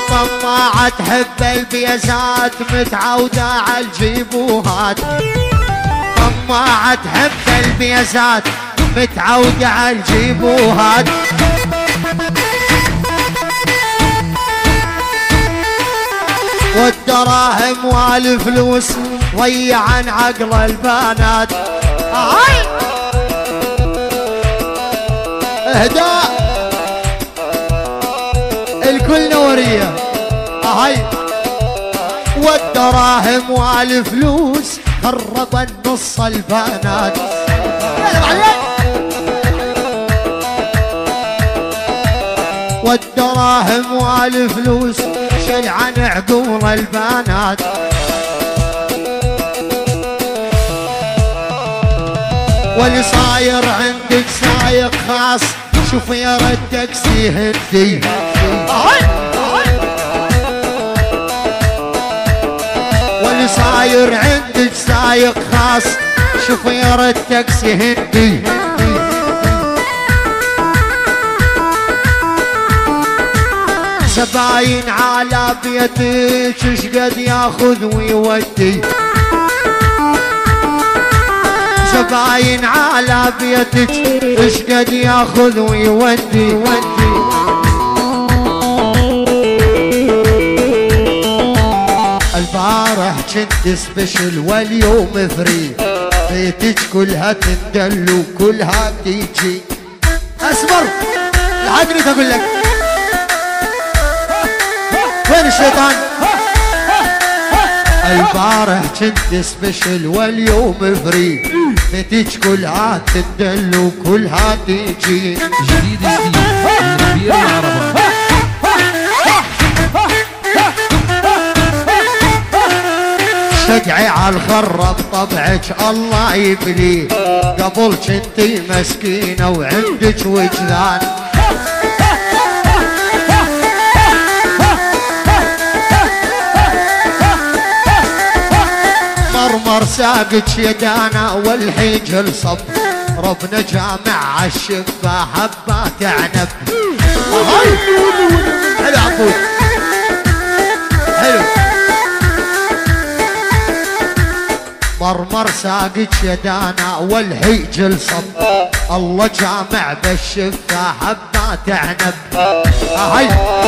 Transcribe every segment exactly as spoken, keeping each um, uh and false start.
طماعة تحب البيزات متعودة على الجيبوهات. طماعة تحب البيزات متعودة على الجيبوهات. والدراهم والفلوس ضيع عن عقل البنات. هاي اهداء الكل نورية. هاي والدراهم والفلوس خرب النص البنات. والدراهم والفلوس شل عن عقول البنات. واللي صاير عندك سايق خاص شوفير التاكسي هندي. واللي صاير عندك سايق خاص شوفير التاكسي هندي. زباين على بيتك ايش قد ياخذ ويودي. زباين على بيتك ايش قد ياخذ ويودي. ودي البارح كنت سبيشل واليوم فري. بيتك كلها تندل وكلها تيجي. اصبر العقل تقول لك وين الشيطان. البارح كنت سبيشل واليوم فري. بيتك كلها تدل وكلها تيجي. جديد جديد من ربيع العربة. شجعي على الخرب طبعك الله يبليه. قبل كنتي مسكينة وعندك وجدان. مرمر ساقك يدانا والحجل صب. ربنا جامع عالشفة حبات عنب. هاي حلو عبود حلو. مرمر ساقك يدانا والحجل صب. الله جامع بالشفة حبات عنب. هاي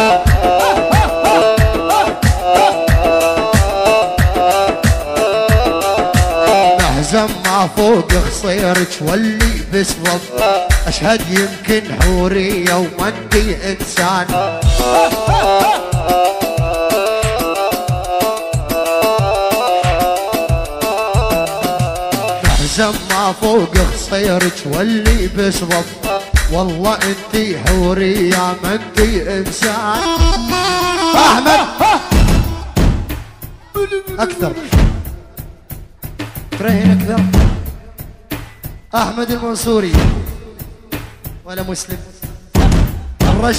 ما فوق خصيرك واللي بسبب. اشهد يمكن حورية ومندي انسان. محزن ما فوق خصيرك واللي بسبب. والله انتي حورية مندي انسان. احمد اكثر ترهن اكثر. احمد المنصوري ولا مسلم. الرش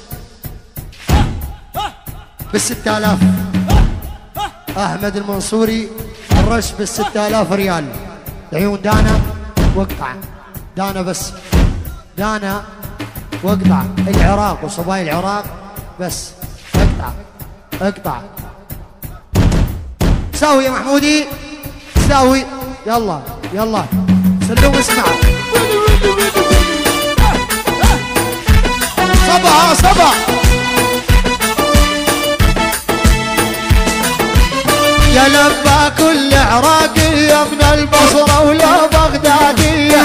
بالستة آلاف. احمد المنصوري الرش بالستة آلاف ريال. عيون دانا وقطع. دانا بس دانا وقطع. العراق وصبايا العراق بس اقطع اقطع. ساوي يا محمودي ساوي. يلا يلا سلوم اسمع. صبا صبا يا لبا كل عراقية من البصرة ولا بغدادية.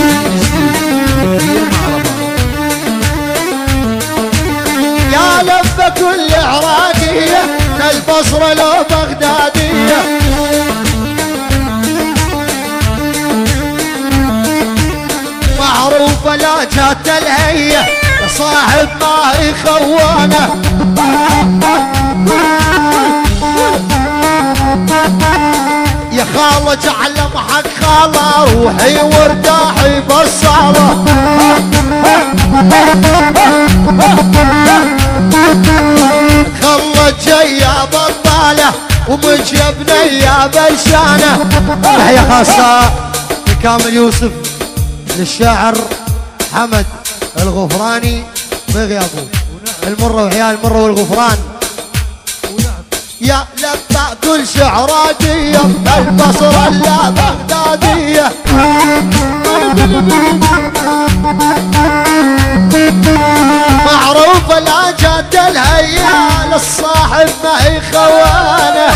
يا لبا كل عراقية من البصرة لو بغدادية. معروفة لا جات الهية يا صاحب ما يخونه. يا خالة جعل محك خالة روحي وارتاحي بالصالة. خلت جاية بطالة ومجيبنا يا بلشانة. تحية خاصة لكامل يوسف للشاعر حمد الغفراني بغيابه. المرة وعيال المرة والغفران يا لما كل شعراتية البصرة لا بغدادية معروفة لا جد الهيا للصاحب ما هي خوانه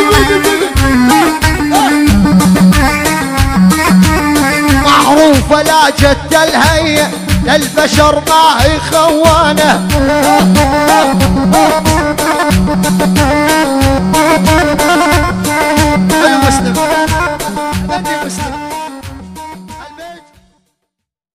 معروفة لا جد الهيا للبشر ما هي خوانه